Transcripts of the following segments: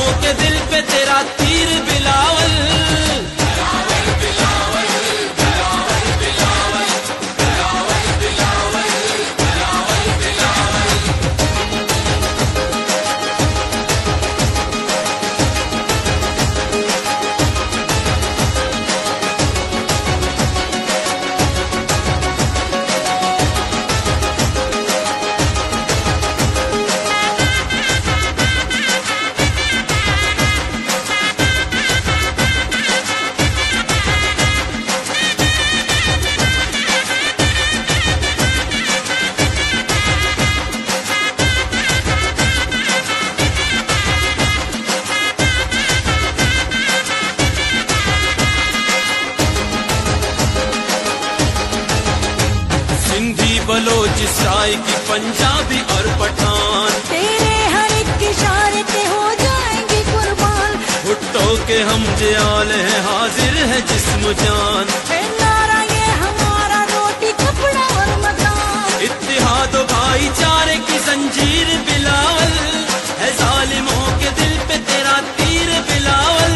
के दिल पे तेरा तीर बिलावल। सिंधी बलोच साइकी पंजाबी और पठान, तेरे हर एक इशारे पे हो जाएंगे कुर्बान। भुट्टो के हम जयाल हैं, हाजिर है जिस्म जान। नारा ये हमारा, रोटी कपड़ा और मकान। इत्तेहाद भाईचारे की जंजीर बिलावल, है जालिमों के दिल पे तेरा तीर बिलावल।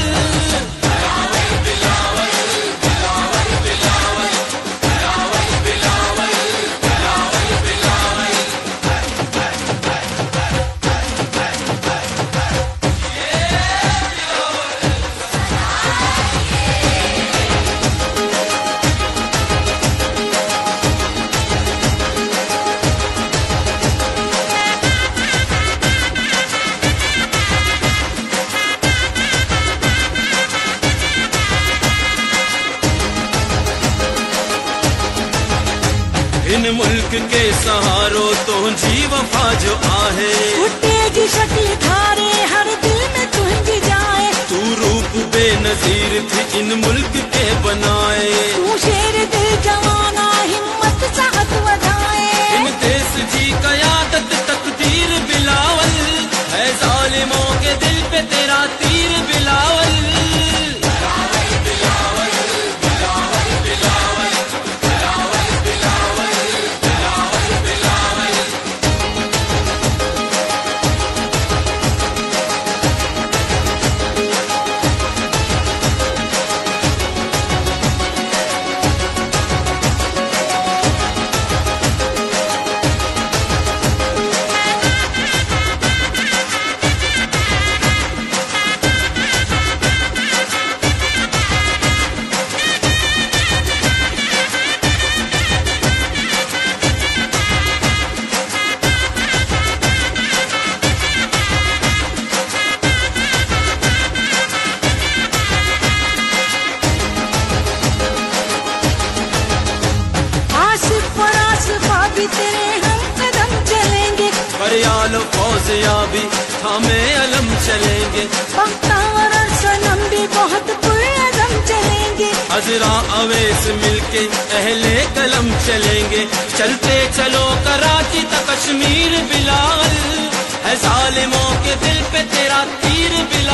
इन मुल्क के सहारो तो जी वफा जो आहे, भुट्टे की शक्ल धारे हर दिल में तुझ जाए। तू रूप बेनजीर थी इन मुल्क के बनाए। तू शेर दिल जवाना, हिम्मत साहत वधाए। इन देश जी कयादत तकदीर बिलावल, है जालिमों के दिल पे तेरा तीर बिलावल। तेरे हम कदम चलेंगे, फरियाल फौजियाबी हमें अलम चलेंगे। बख्तावर और सनम भी बहुत पुरअज़म चलेंगे। अजरा अवैस मिलके अहले कलम चलेंगे। चलते चलो कराची तक कश्मीर बिलावल, है जालिमों के दिल पे तेरा तीर बिलावल।